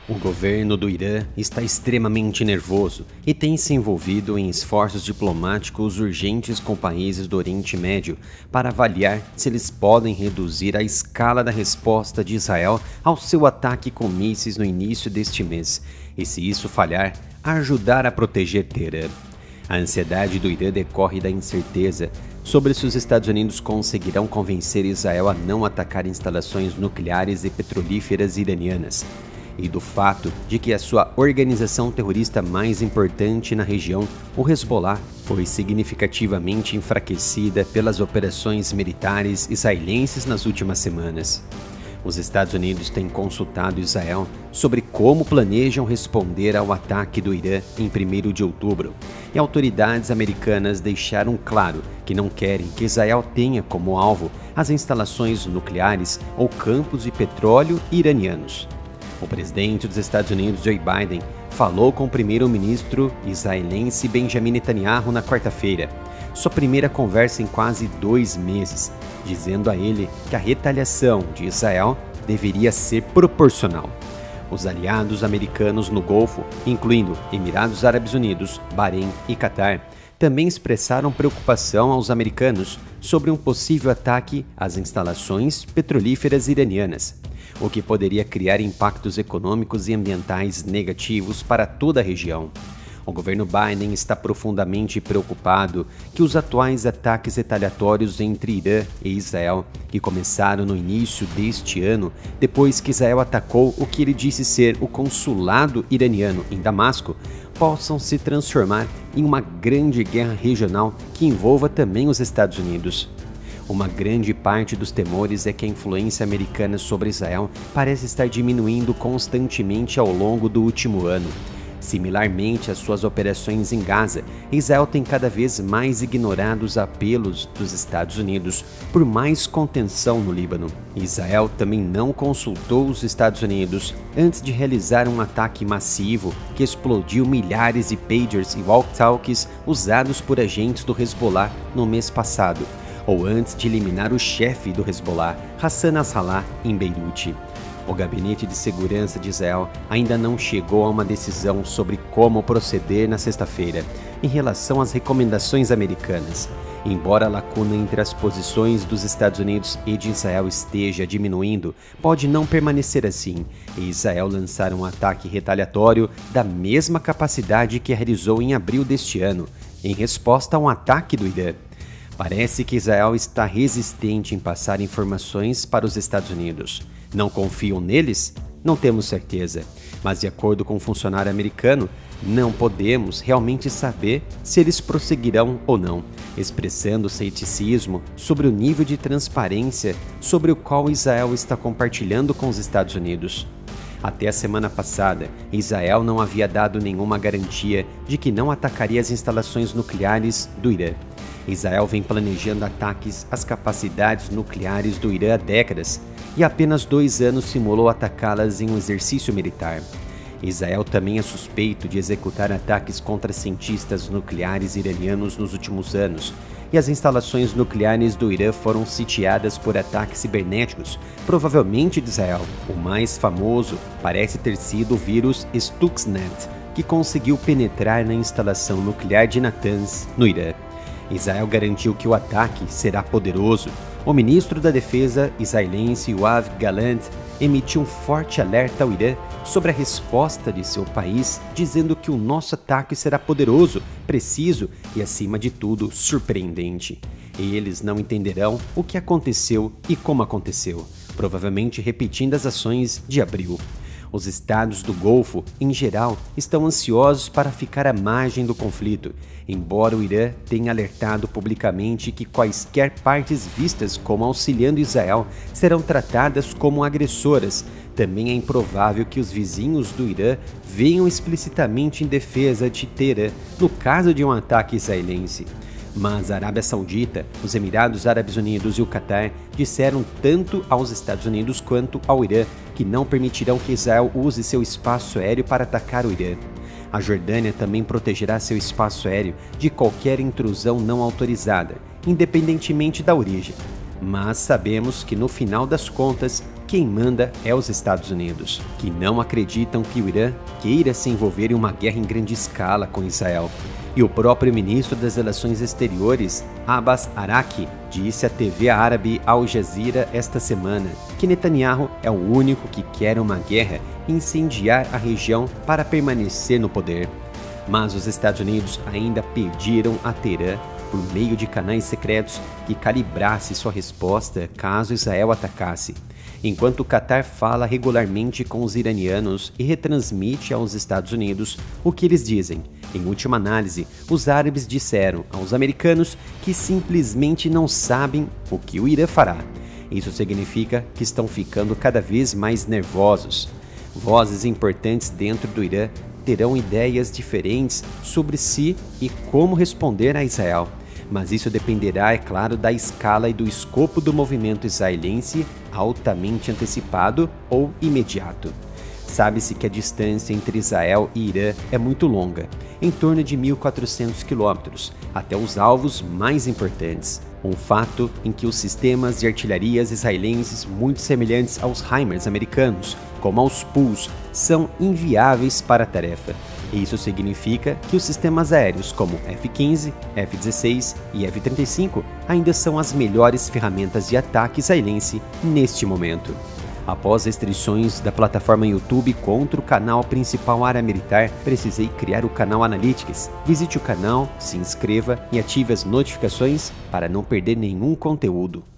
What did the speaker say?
O governo do Irã está extremamente nervoso e tem se envolvido em esforços diplomáticos urgentes com países do Oriente Médio para avaliar se eles podem reduzir a escala da resposta de Israel ao seu ataque com mísseis no início deste mês e, se isso falhar, ajudar a proteger Teherã. A ansiedade do Irã decorre da incerteza sobre se os Estados Unidos conseguirão convencer Israel a não atacar instalações nucleares e petrolíferas iranianas, e do fato de que a sua organização terrorista mais importante na região, o Hezbollah, foi significativamente enfraquecida pelas operações militares israelenses nas últimas semanas. Os Estados Unidos têm consultado Israel sobre como planejam responder ao ataque do Irã em 1º de outubro, e autoridades americanas deixaram claro que não querem que Israel tenha como alvo as instalações nucleares ou campos de petróleo iranianos. O presidente dos Estados Unidos, Joe Biden, falou com o primeiro-ministro israelense Benjamin Netanyahu na quarta-feira, sua primeira conversa em quase 2 meses, dizendo a ele que a retaliação de Israel deveria ser proporcional. Os aliados americanos no Golfo, incluindo Emirados Árabes Unidos, Bahrein e Catar, também expressaram preocupação aos americanos sobre um possível ataque às instalações petrolíferas iranianas, o que poderia criar impactos econômicos e ambientais negativos para toda a região. O governo Biden está profundamente preocupado que os atuais ataques retaliatórios entre Irã e Israel, que começaram no início deste ano, depois que Israel atacou o que ele disse ser o consulado iraniano em Damasco, possam se transformar em uma grande guerra regional que envolva também os Estados Unidos. Uma grande parte dos temores é que a influência americana sobre Israel parece estar diminuindo constantemente ao longo do último ano. Similarmente às suas operações em Gaza, Israel tem cada vez mais ignorado os apelos dos Estados Unidos por mais contenção no Líbano. Israel também não consultou os Estados Unidos antes de realizar um ataque massivo que explodiu milhares de pagers e walkie-talkies usados por agentes do Hezbollah no mês passado, ou antes de eliminar o chefe do Hezbollah, Hassan Nasrallah, em Beirute. O Gabinete de Segurança de Israel ainda não chegou a uma decisão sobre como proceder na sexta-feira, em relação às recomendações americanas. Embora a lacuna entre as posições dos Estados Unidos e de Israel esteja diminuindo, pode não permanecer assim, e Israel lançar um ataque retaliatório da mesma capacidade que realizou em abril deste ano, em resposta a um ataque do Irã. Parece que Israel está resistente em passar informações para os Estados Unidos. Não confiam neles? Não temos certeza, mas de acordo com um funcionário americano, não podemos realmente saber se eles prosseguirão ou não, expressando ceticismo sobre o nível de transparência sobre o qual Israel está compartilhando com os Estados Unidos. Até a semana passada, Israel não havia dado nenhuma garantia de que não atacaria as instalações nucleares do Irã. Israel vem planejando ataques às capacidades nucleares do Irã há décadas e há apenas 2 anos simulou atacá-las em um exercício militar. Israel também é suspeito de executar ataques contra cientistas nucleares iranianos nos últimos anos, e as instalações nucleares do Irã foram sitiadas por ataques cibernéticos, provavelmente de Israel. O mais famoso parece ter sido o vírus Stuxnet, que conseguiu penetrar na instalação nuclear de Natanz, no Irã. Israel garantiu que o ataque será poderoso. O ministro da Defesa israelense Yoav Gallant emitiu um forte alerta ao Irã sobre a resposta de seu país, dizendo que o nosso ataque será poderoso, preciso e, acima de tudo, surpreendente. E eles não entenderão o que aconteceu e como aconteceu, provavelmente repetindo as ações de abril. Os estados do Golfo, em geral, estão ansiosos para ficar à margem do conflito, embora o Irã tenha alertado publicamente que quaisquer partes vistas como auxiliando Israel serão tratadas como agressoras. Também é improvável que os vizinhos do Irã venham explicitamente em defesa de Teherã no caso de um ataque israelense. Mas a Arábia Saudita, os Emirados Árabes Unidos e o Catar disseram tanto aos Estados Unidos quanto ao Irã que não permitirão que Israel use seu espaço aéreo para atacar o Irã. A Jordânia também protegerá seu espaço aéreo de qualquer intrusão não autorizada, independentemente da origem. Mas sabemos que no final das contas, quem manda é os Estados Unidos, que não acreditam que o Irã queira se envolver em uma guerra em grande escala com Israel. E o próprio ministro das Relações Exteriores, Abbas Araqi, disse à TV árabe Al Jazeera esta semana que Netanyahu é o único que quer uma guerra e incendiar a região para permanecer no poder. Mas os Estados Unidos ainda pediram a Teherã, por meio de canais secretos, que calibrasse sua resposta caso Israel atacasse. Enquanto o Qatar fala regularmente com os iranianos e retransmite aos Estados Unidos o que eles dizem. Em última análise, os árabes disseram aos americanos que simplesmente não sabem o que o Irã fará. Isso significa que estão ficando cada vez mais nervosos. Vozes importantes dentro do Irã terão ideias diferentes sobre si e como responder a Israel. Mas isso dependerá, é claro, da escala e do escopo do movimento israelense altamente antecipado ou imediato. Sabe-se que a distância entre Israel e Irã é muito longa, em torno de 1.400 quilômetros, até os alvos mais importantes. Um fato em que os sistemas de artilharias israelenses, muito semelhantes aos HIMARS americanos, como aos PULS, são inviáveis para a tarefa. Isso significa que os sistemas aéreos como F-15, F-16 e F-35 ainda são as melhores ferramentas de ataque israelense neste momento. Após restrições da plataforma YouTube contra o canal principal Área Militar, precisei criar o canal Analytics. Visite o canal, se inscreva e ative as notificações para não perder nenhum conteúdo.